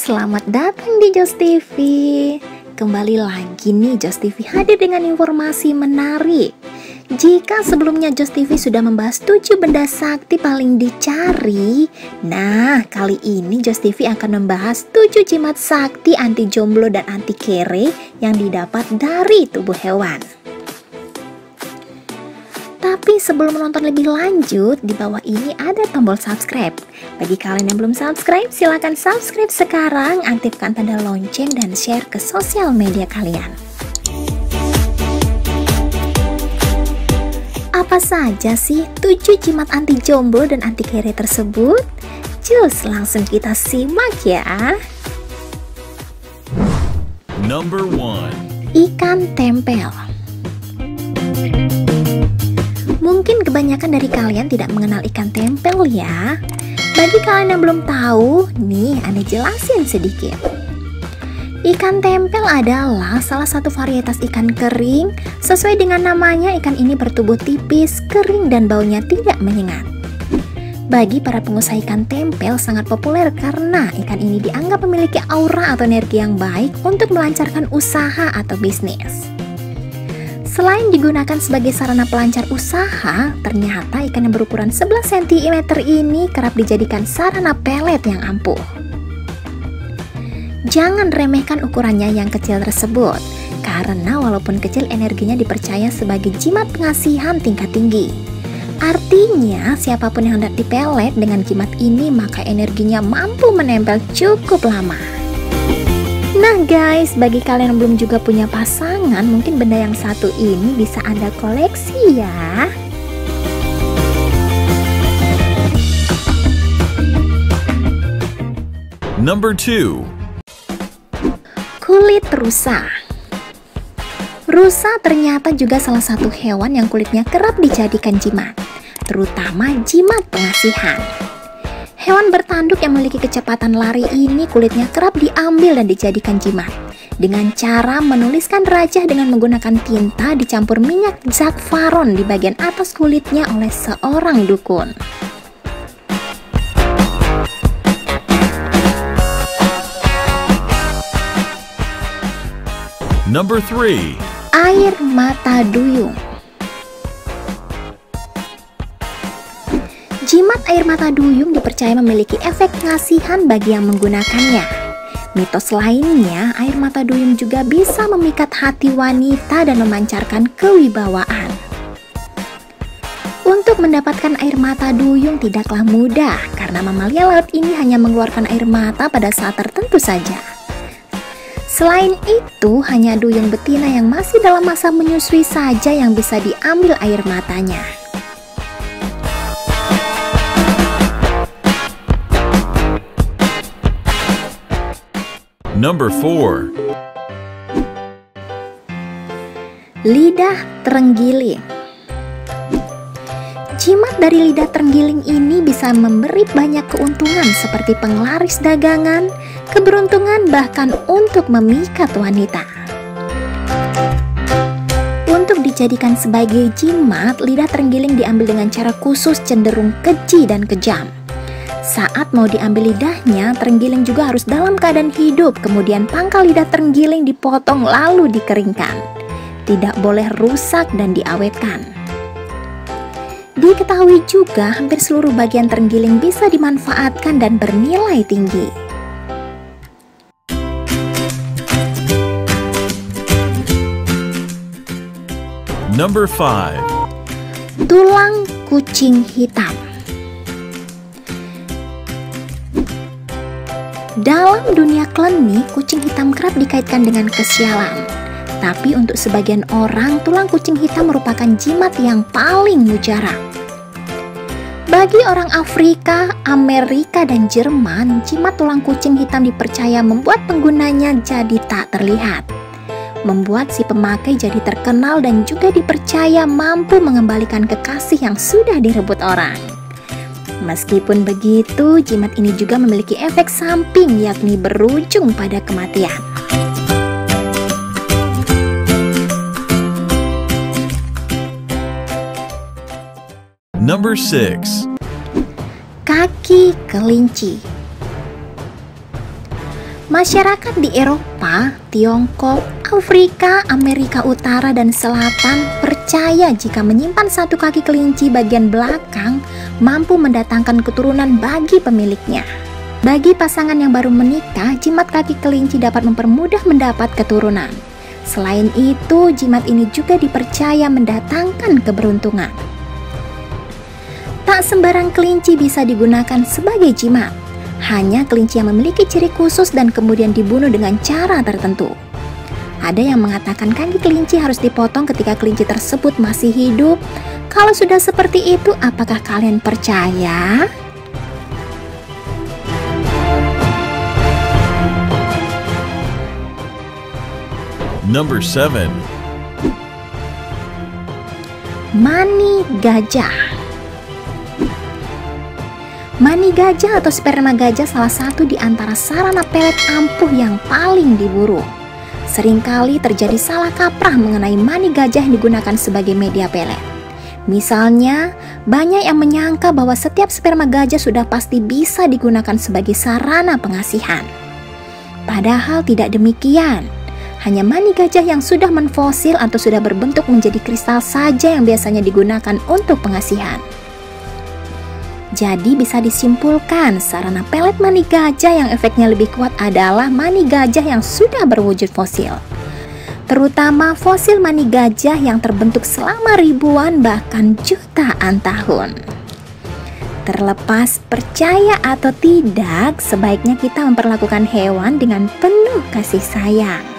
Selamat datang di Joss TV. Kembali lagi nih, Joss TV hadir dengan informasi menarik. Jika sebelumnya Joss TV sudah membahas 7 benda sakti paling dicari, nah kali ini Joss TV akan membahas 7 jimat sakti anti jomblo dan anti kere yang didapat dari tubuh hewan. Tapi sebelum menonton lebih lanjut, di bawah ini ada tombol subscribe. Bagi kalian yang belum subscribe, silahkan subscribe sekarang, aktifkan tanda lonceng dan share ke sosial media kalian. Apa saja sih 7 jimat anti jomblo dan anti kere tersebut? Cus, langsung kita simak ya. Number 1. Ikan tempel. Mungkin kebanyakan dari kalian tidak mengenal ikan tempel ya. Bagi kalian yang belum tahu, nih Anda jelasin sedikit. Ikan tempel adalah salah satu varietas ikan kering. Sesuai dengan namanya, ikan ini bertubuh tipis, kering, dan baunya tidak menyengat. Bagi para pengusaha ikan tempel sangat populer karena ikan ini dianggap memiliki aura atau energi yang baik untuk melancarkan usaha atau bisnis. Selain digunakan sebagai sarana pelancar usaha, ternyata ikan yang berukuran 11 cm ini kerap dijadikan sarana pelet yang ampuh. Jangan remehkan ukurannya yang kecil tersebut, karena walaupun kecil energinya dipercaya sebagai jimat pengasihan tingkat tinggi. Artinya, siapapun yang hendak dipelet dengan jimat ini, maka energinya mampu menempel cukup lama. Nah guys, bagi kalian yang belum juga punya pasangan, mungkin benda yang satu ini bisa Anda koleksi ya. Number 2. Kulit rusa. Rusa ternyata juga salah satu hewan yang kulitnya kerap dijadikan jimat, terutama jimat pengasihan. Hewan bertanduk yang memiliki kecepatan lari ini kulitnya kerap diambil dan dijadikan jimat dengan cara menuliskan rajah dengan menggunakan tinta dicampur minyak zakfaron di bagian atas kulitnya oleh seorang dukun. Number 3. Air mata duyung. Jimat air mata duyung dipercaya memiliki efek pengasihan bagi yang menggunakannya. Mitos lainnya, air mata duyung juga bisa memikat hati wanita dan memancarkan kewibawaan. Untuk mendapatkan air mata duyung tidaklah mudah, karena mamalia laut ini hanya mengeluarkan air mata pada saat tertentu saja. Selain itu, hanya duyung betina yang masih dalam masa menyusui saja yang bisa diambil air matanya. Number 4. Lidah terenggiling. Jimat dari lidah terenggiling ini bisa memberi banyak keuntungan seperti penglaris dagangan, keberuntungan, bahkan untuk memikat wanita. Untuk dijadikan sebagai jimat, lidah terenggiling diambil dengan cara khusus cenderung keji dan kejam. Saat mau diambil lidahnya, terenggiling juga harus dalam keadaan hidup, kemudian pangkal lidah terenggiling dipotong lalu dikeringkan. Tidak boleh rusak dan diawetkan. Diketahui juga hampir seluruh bagian terenggiling bisa dimanfaatkan dan bernilai tinggi. Number 5. Tulang kucing hitam. Dalam dunia klinik, kucing hitam kerap dikaitkan dengan kesialan. Tapi untuk sebagian orang, tulang kucing hitam merupakan jimat yang paling mujarab. Bagi orang Afrika, Amerika, dan Jerman, jimat tulang kucing hitam dipercaya membuat penggunanya jadi tak terlihat. Membuat si pemakai jadi terkenal dan juga dipercaya mampu mengembalikan kekasih yang sudah direbut orang. Meskipun begitu, jimat ini juga memiliki efek samping, yakni berujung pada kematian. Number 6. Kaki kelinci. Masyarakat di Eropa, Tiongkok, Afrika, Amerika Utara, dan Selatan percaya jika menyimpan satu kaki kelinci bagian belakang mampu mendatangkan keturunan bagi pemiliknya. Bagi pasangan yang baru menikah, jimat kaki kelinci dapat mempermudah mendapat keturunan. Selain itu, jimat ini juga dipercaya mendatangkan keberuntungan. Tak sembarang kelinci bisa digunakan sebagai jimat. Hanya kelinci yang memiliki ciri khusus dan kemudian dibunuh dengan cara tertentu. Ada yang mengatakan kaki kelinci harus dipotong ketika kelinci tersebut masih hidup. Kalau sudah seperti itu, apakah kalian percaya? Number 7. Mani gajah. Mani gajah atau sperma gajah salah satu di antara sarana pelet ampuh yang paling diburu. Seringkali terjadi salah kaprah mengenai mani gajah yang digunakan sebagai media pelet. Misalnya, banyak yang menyangka bahwa setiap sperma gajah sudah pasti bisa digunakan sebagai sarana pengasihan. Padahal tidak demikian. Hanya mani gajah yang sudah menfosil atau sudah berbentuk menjadi kristal saja yang biasanya digunakan untuk pengasihan. Jadi bisa disimpulkan sarana pelet mani gajah yang efeknya lebih kuat adalah mani gajah yang sudah berwujud fosil. Terutama fosil mani gajah yang terbentuk selama ribuan bahkan jutaan tahun. Terlepas percaya atau tidak, sebaiknya kita memperlakukan hewan dengan penuh kasih sayang.